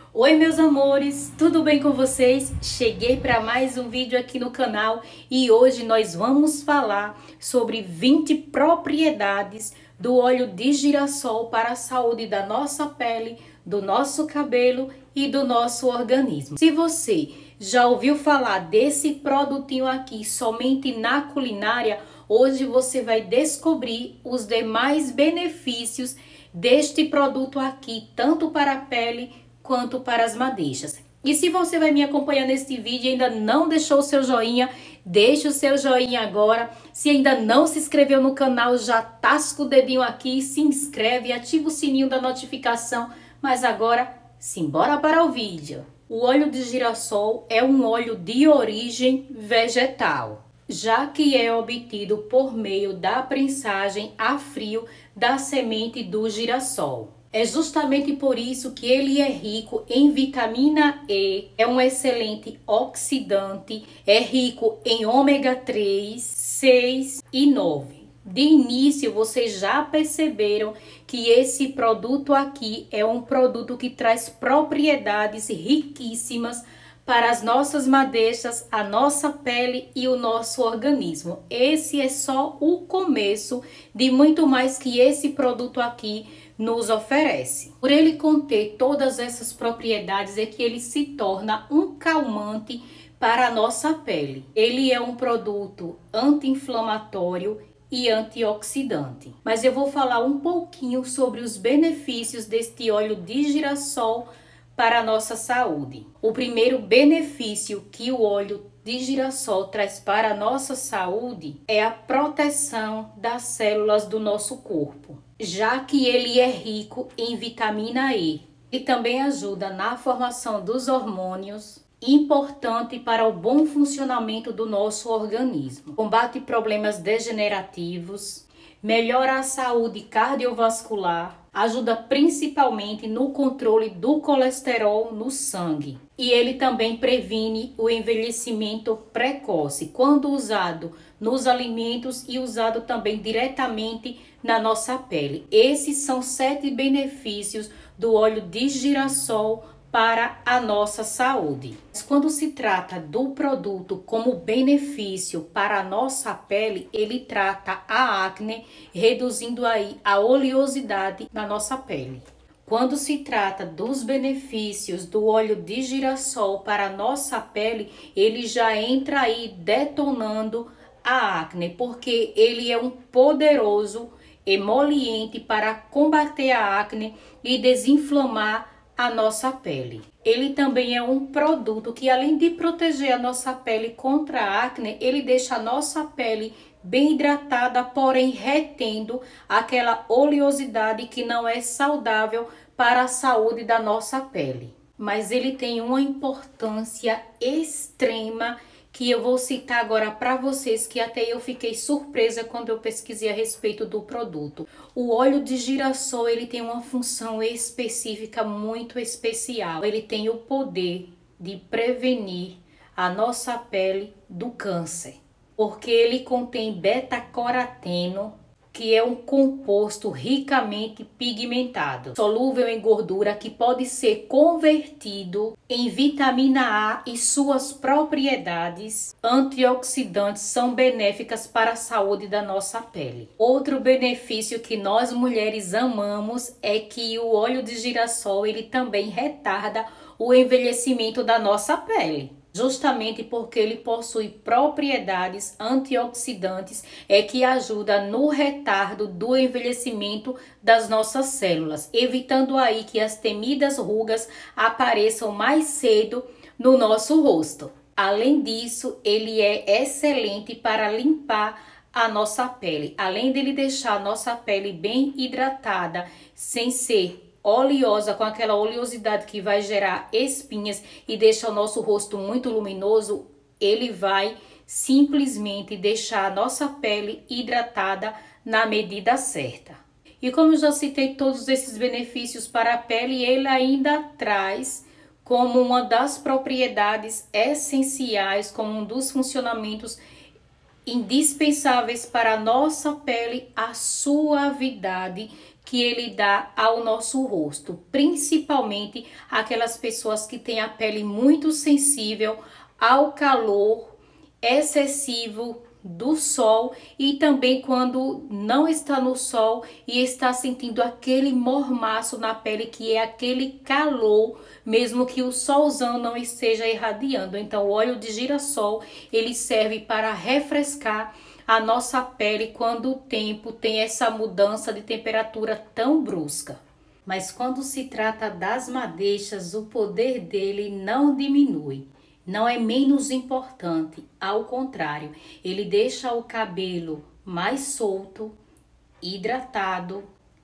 Oi meus amores, tudo bem com vocês? Cheguei para mais um vídeo aqui no canal e hoje nós vamos falar sobre 20 propriedades do óleo de girassol para a saúde da nossa pele, do nosso cabelo e do nosso organismo. Se você já ouviu falar desse produtinho aqui somente na culinária, hoje você vai descobrir os demais benefícios deste produto aqui, tanto para a pele quanto para as madeixas. E se você vai me acompanhar neste vídeo e ainda não deixou o seu joinha, deixe o seu joinha agora. Se ainda não se inscreveu no canal, já tasca o dedinho aqui, se inscreve, ativa o sininho da notificação. Mas agora, simbora para o vídeo. O óleo de girassol é um óleo de origem vegetal, já que é obtido por meio da prensagem a frio da semente do girassol. É justamente por isso que ele é rico em vitamina E, é um excelente oxidante, é rico em ômega 3, 6 e 9. De início, vocês já perceberam que esse produto aqui é um produto que traz propriedades riquíssimas para as nossas madeixas, a nossa pele e o nosso organismo. Esse é só o começo de muito mais que esse produto aqui nos oferece. Por ele conter todas essas propriedades é que ele se torna um calmante para a nossa pele. Ele é um produto anti-inflamatório e antioxidante. Mas eu vou falar um pouquinho sobre os benefícios deste óleo de girassol para a nossa saúde. O primeiro benefício que o óleo de girassol traz para a nossa saúde é a proteção das células do nosso corpo, já que ele é rico em vitamina E e também ajuda na formação dos hormônios, importante para o bom funcionamento do nosso organismo. Combate problemas degenerativos, melhora a saúde cardiovascular, ajuda principalmente no controle do colesterol no sangue. E ele também previne o envelhecimento precoce, quando usado nos alimentos e usado também diretamente na nossa pele. Esses são 7 benefícios do óleo de girassol para a nossa saúde. Mas quando se trata do produto como benefício para a nossa pele, ele trata a acne, reduzindo aí a oleosidade da nossa pele. Quando se trata dos benefícios do óleo de girassol para a nossa pele, ele já entra aí detonando a acne, porque ele é um poderoso emoliente para combater a acne e desinflamar a nossa pele. Ele também é um produto que, além de proteger a nossa pele contra a acne, ele deixa a nossa pele bem hidratada, porém retendo aquela oleosidade que não é saudável para a saúde da nossa pele. Mas ele tem uma importância extrema que eu vou citar agora para vocês, que até eu fiquei surpresa quando eu pesquisei a respeito do produto. O óleo de girassol, ele tem uma função específica muito especial. Ele tem o poder de prevenir a nossa pele do câncer, porque ele contém beta-caroteno, que é um composto ricamente pigmentado, solúvel em gordura, que pode ser convertido em vitamina A, e suas propriedades antioxidantes são benéficas para a saúde da nossa pele. Outro benefício que nós mulheres amamos é que o óleo de girassol, ele também retarda o envelhecimento da nossa pele. Justamente porque ele possui propriedades antioxidantes, é que ajuda no retardo do envelhecimento das nossas células, evitando aí que as temidas rugas apareçam mais cedo no nosso rosto. Além disso, ele é excelente para limpar a nossa pele, além dele deixar a nossa pele bem hidratada, sem ser oleosa, com aquela oleosidade que vai gerar espinhas e deixa o nosso rosto muito luminoso. Ele vai simplesmente deixar a nossa pele hidratada na medida certa. E como eu já citei todos esses benefícios para a pele, ele ainda traz como uma das propriedades essenciais, como um dos funcionamentos indispensáveis para a nossa pele, a suavidade que ele dá ao nosso rosto, principalmente aquelas pessoas que têm a pele muito sensível ao calor excessivo do sol e também quando não está no sol e está sentindo aquele mormaço na pele, que é aquele calor, mesmo que o solzão não esteja irradiando. Então o óleo de girassol, ele serve para refrescar a nossa pele quando o tempo tem essa mudança de temperatura tão brusca. Mas quando se trata das madeixas, o poder dele não diminui. Não é menos importante, ao contrário, ele deixa o cabelo mais solto, hidratado,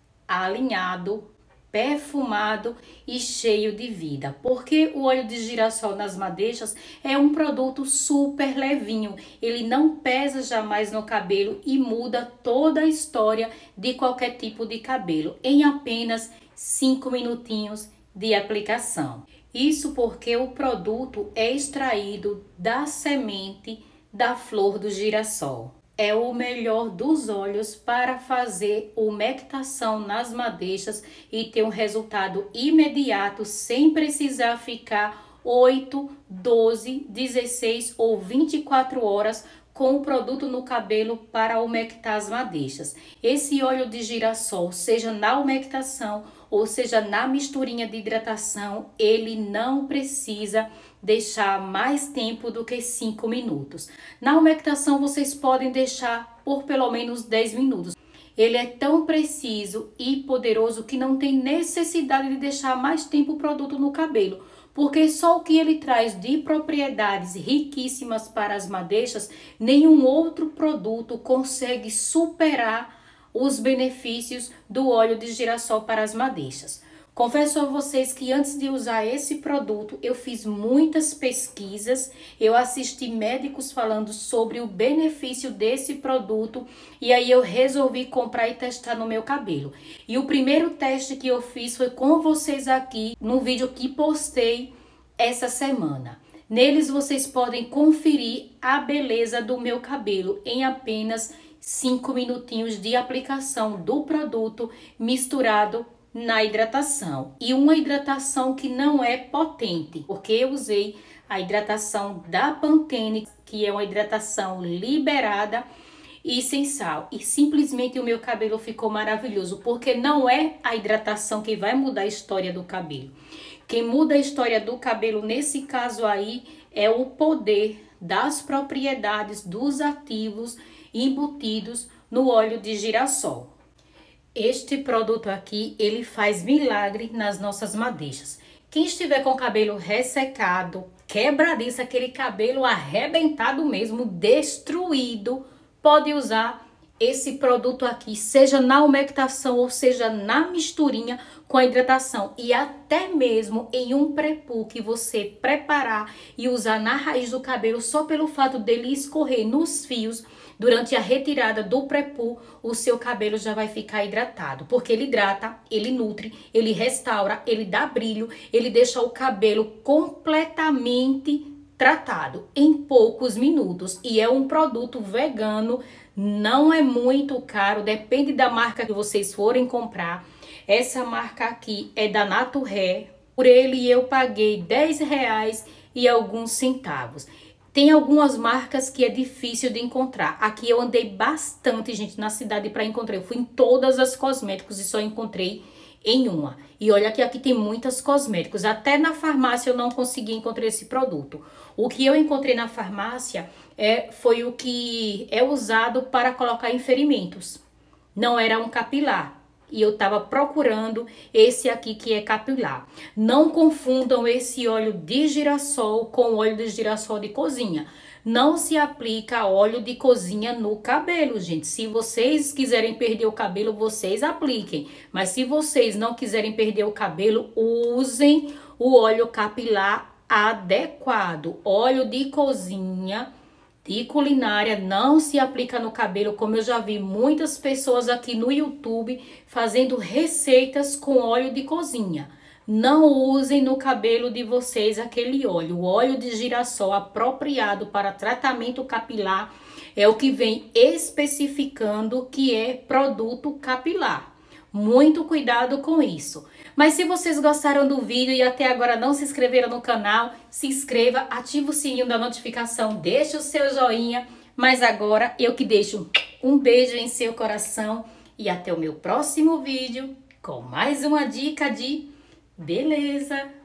alinhado, perfumado e cheio de vida. Porque o óleo de girassol nas madeixas é um produto super levinho, ele não pesa jamais no cabelo e muda toda a história de qualquer tipo de cabelo em apenas 5 minutinhos de aplicação. Isso porque o produto é extraído da semente da flor do girassol. É o melhor dos óleos para fazer umectação nas madeixas e ter um resultado imediato sem precisar ficar 8, 12, 16 ou 24 horas com o produto no cabelo para umectar as madeixas. Esse óleo de girassol, seja na umectação ou seja na misturinha de hidratação, ele não precisa deixar mais tempo do que 5 minutos. Na umectação vocês podem deixar por pelo menos 10 minutos. Ele é tão preciso e poderoso que não tem necessidade de deixar mais tempo o produto no cabelo, porque só o que ele traz de propriedades riquíssimas para as madeixas, nenhum outro produto consegue superar os benefícios do óleo de girassol para as madeixas. Confesso a vocês que antes de usar esse produto, eu fiz muitas pesquisas, eu assisti médicos falando sobre o benefício desse produto e aí eu resolvi comprar e testar no meu cabelo. E o primeiro teste que eu fiz foi com vocês aqui no vídeo que postei essa semana. Neles vocês podem conferir a beleza do meu cabelo em apenas 5 minutinhos de aplicação do produto misturado na hidratação. E uma hidratação que não é potente, porque eu usei a hidratação da Pantene, que é uma hidratação liberada e sem sal. E simplesmente o meu cabelo ficou maravilhoso, porque não é a hidratação que vai mudar a história do cabelo. Quem muda a história do cabelo nesse caso aí é o poder das propriedades dos ativos embutidos no óleo de girassol. Este produto aqui, ele faz milagre nas nossas madeixas. Quem estiver com o cabelo ressecado, quebradiço, aquele cabelo arrebentado mesmo, destruído, pode usar esse produto aqui, seja na umectação ou seja na misturinha com a hidratação. E até mesmo em um pré-poo que você preparar e usar na raiz do cabelo, só pelo fato dele escorrer nos fios, durante a retirada do pré-poo, o seu cabelo já vai ficar hidratado, porque ele hidrata, ele nutre, ele restaura, ele dá brilho, ele deixa o cabelo completamente tratado em poucos minutos. E é um produto vegano, não é muito caro, depende da marca que vocês forem comprar. Essa marca aqui é da Naturhair, por ele eu paguei R$10 e alguns centavos. Tem algumas marcas que é difícil de encontrar. Aqui eu andei bastante, gente, na cidade para encontrar. Eu fui em todas as cosméticos e só encontrei em uma. E olha que aqui tem muitas cosméticos. Até na farmácia eu não consegui encontrar esse produto. O que eu encontrei na farmácia foi o que é usado para colocar em ferimentos. Não era um capilar. E eu estava procurando esse aqui que é capilar. Não confundam esse óleo de girassol com óleo de girassol de cozinha. Não se aplica óleo de cozinha no cabelo, gente. Se vocês quiserem perder o cabelo, vocês apliquem. Mas se vocês não quiserem perder o cabelo, usem o óleo capilar adequado. Óleo de cozinha de culinária não se aplica no cabelo, como eu já vi muitas pessoas aqui no YouTube fazendo receitas com óleo de cozinha. Não usem no cabelo de vocês aquele óleo. O óleo de girassol apropriado para tratamento capilar é o que vem especificando que é produto capilar. Muito cuidado com isso. Mas se vocês gostaram do vídeo e até agora não se inscreveram no canal, se inscreva, ativa o sininho da notificação, deixa o seu joinha. Mas agora eu que deixo um beijo em seu coração e até o meu próximo vídeo com mais uma dica de beleza.